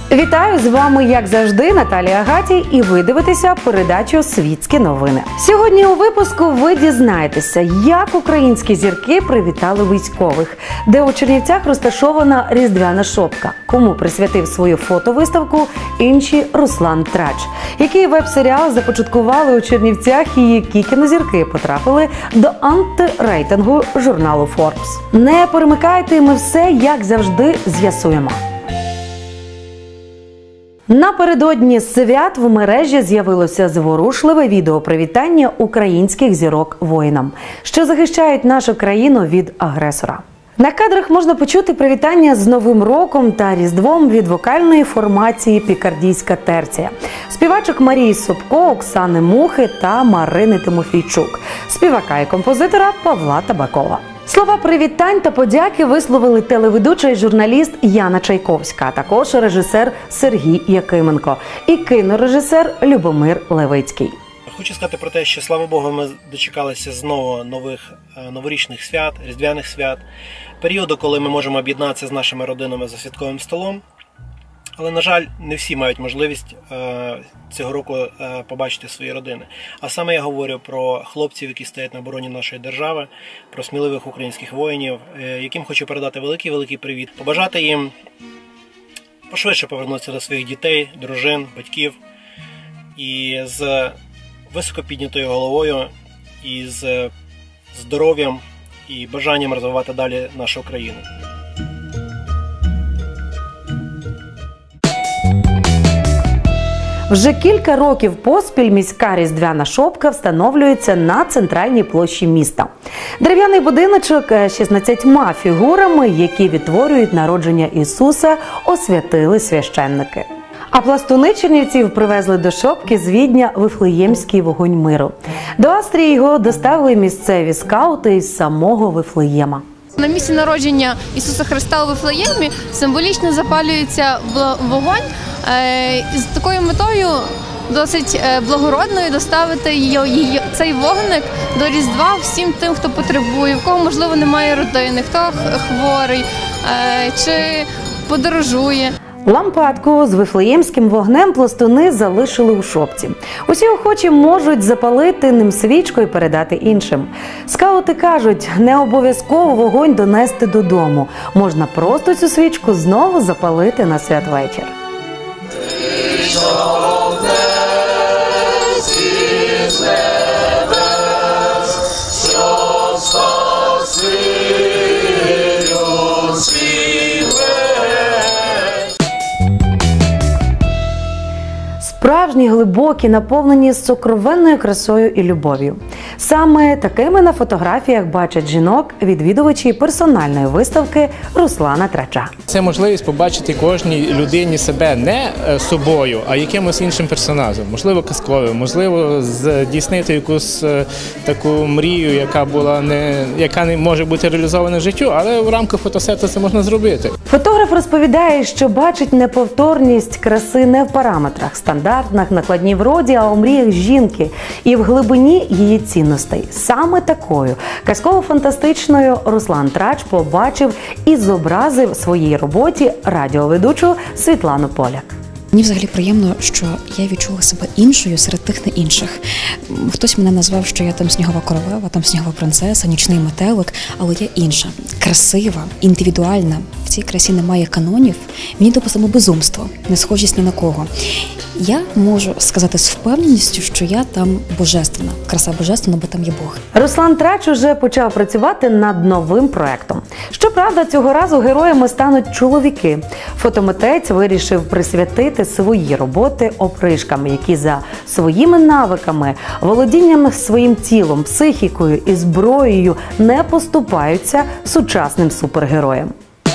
Вітаю, з вами, як завжди, Наталія Гатій, і ви дивитеся передачу «Світські новини». Сьогодні у випуску ви дізнаєтеся, як українські зірки привітали військових, де у Чернівцях розташована різдвяна шопка, кому присвятив свою фотовиставку інший Руслан Трач, який веб-серіал започаткували у Чернівцях і які кінозірки потрапили до антирейтингу журналу Forbes. Не перемикайте, ми все, як завжди, з'ясуємо. Напередодні свят в мережі з'явилося зворушливе відео привітання українських зірок воїнам, що захищають нашу країну від агресора. На кадрах можна почути привітання з Новим роком та Різдвом від вокальної формації «Пікардійська терція», співачок Марії Собко, Оксани Мухи та Марини Тимофійчук, співака і композитора Павла Табакова. Слова привітань та подяки висловили телеведуча і журналіст Яна Чайковська, а також режисер Сергій Якименко і кінорежисер Любомир Левицький. Хочу сказати про те, що, слава Богу, ми дочекалися знову нових новорічних свят, різдвяних свят, періоду, коли ми можемо об'єднатися з нашими родинами за святковим столом. Але, на жаль, не всі мають можливість цього року побачити свої родини. А саме я говорю про хлопців, які стоять на обороні нашої держави, про сміливих українських воїнів, яким хочу передати великий-великий привіт. Побажати їм пошвидше повернутися до своїх дітей, дружин, батьків. І з високо піднятою головою, і з здоров'ям, і бажанням розвивати далі нашу країну. Вже кілька років поспіль міська різдвяна шопка встановлюється на центральній площі міста. Дерев'яний будиночок 16 фігурами, які відтворюють народження Ісуса, освятили священники. А пластуни чернівців привезли до шопки з Відня Вифлеємський вогонь миру. До Австрії його доставили місцеві скаути із самого Вифлеєма. На місці народження Ісуса Христа у Вифлеємі символічно запалюється вогонь з такою метою досить благородною доставити цей вогник до Різдва всім тим, хто потребує, в кого, можливо, немає родини, хто хворий чи подорожує. Лампадку з вифлеємським вогнем пластуни залишили у шопці. Усі охочі можуть запалити ним свічку і передати іншим. Скаути кажуть, не обов'язково вогонь донести додому. Можна просто цю свічку знову запалити на святвечір. Справжні, глибокі, наповнені сокровенною красою і любов'ю. Саме такими на фотографіях бачать жінок відвідувачі персональної виставки Руслана Трача. Це можливість побачити кожній людині себе не собою, а якимось іншим персонажем. Можливо, казковим, можливо, здійснити якусь таку мрію, яка не може бути реалізована в життю, але в рамках фотосету це можна зробити. Фотограф розповідає, що бачить неповторність краси не в параметрах, стандартних, накладній вроді, а у мріях жінки і в глибині її цінностей. Саме такою казково-фантастичною Руслан Трач побачив і зобразив в своїй роботі радіоведучу Світлану Поляк. Мені взагалі приємно, що я відчула себе іншою серед тих не інших. Хтось мене назвав, що я там снігова королева, там снігова принцеса, нічний метелик, але я інша, красива, індивідуальна. В цій красі немає канонів, мені допустимо безумство, не схожість ні на кого. Я можу сказати з впевненістю, що я там божественна. Краса божественна, бо там є Бог. Руслан Трач уже почав працювати над новим проектом. Щоправда, цього разу героями стануть чоловіки. Фотомитець вирішив присвятити свої роботи опришкам, які за своїми навиками, володінням своїм тілом, психікою і зброєю не поступаються сучасним супергероям.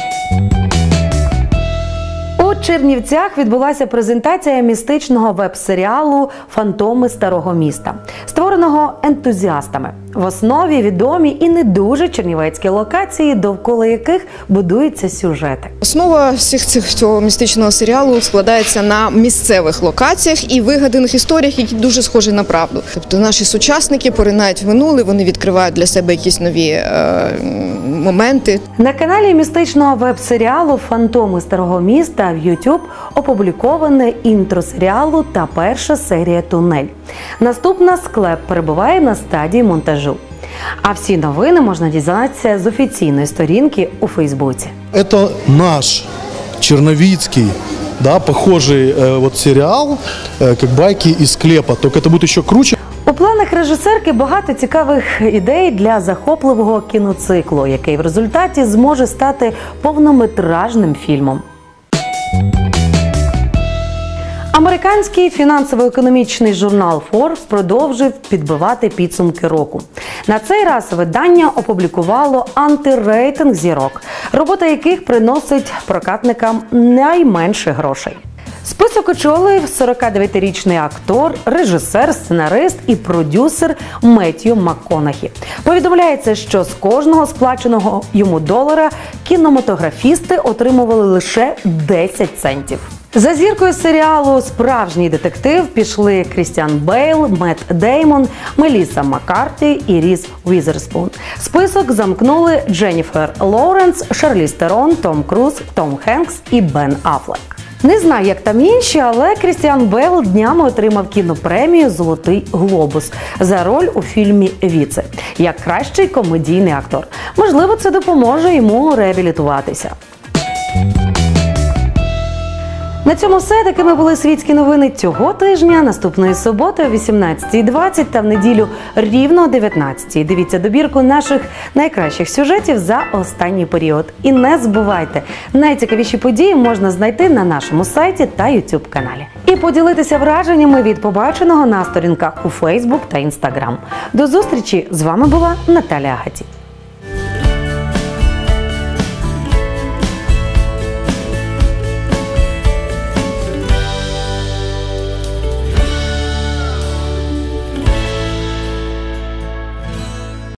У Чернівцях відбулася презентація містичного веб-серіалу «Фантоми старого міста», створеного ентузіастами. В основі відомі і не дуже чернівецькі локації, довкола яких будуються сюжети. Основа цього містичного серіалу складається на місцевих локаціях і вигаданих історіях, які дуже схожі на правду. Тобто наші сучасники поринають в минуле, вони відкривають для себе якісь нові моменти. На каналі містичного веб-серіалу «Фантоми старого міста» в YouTube опубліковане інтро серіалу та перша серія «Тунель». Наступна «Склеп» перебуває на стадії монтажу. А всі новини можна дізнатися з офіційної сторінки у Фейсбуці. Это наш черновицкий, да, похожий вот сериал, как «Байки из склепа», только это будет еще круче. У планах режисерки багато цікавих ідей для захопливого кіноциклу, який в результаті зможе стати повнометражним фільмом. Американський фінансово-економічний журнал Forbes продовжив підбивати підсумки року. На цей раз видання опублікувало антирейтинг зірок, робота яких приносить прокатникам найменше грошей. Список очолив 49-річний актор, режисер, сценарист і продюсер Меттью МакКонахі. Повідомляється, що з кожного сплаченого йому долара кінематографісти отримували лише 10 центів. За зіркою серіалу «Справжній детектив» пішли Крістіан Бейл, Метт Деймон, Мелісса Маккарті і Різ Уізерспун. Список замкнули Дженніфер Лоуренс, Шарліз Терон, Том Круз, Том Хенкс і Бен Аффлек. Не знаю, як там інші, але Крістіан Бейл днями отримав кінопремію «Золотий глобус» за роль у фільмі «Віце» як кращий комедійний актор. Можливо, це допоможе йому реабілітуватися. На цьому все. Такими були світські новини цього тижня. Наступної суботи о 18:20 та в неділю рівно о 19:00. Дивіться добірку наших найкращих сюжетів за останній період. І не забувайте, найцікавіші події можна знайти на нашому сайті та YouTube каналі. І поділитися враженнями від побаченого на сторінках у Facebook та Instagram. До зустрічі! З вами була Наталя Агаті.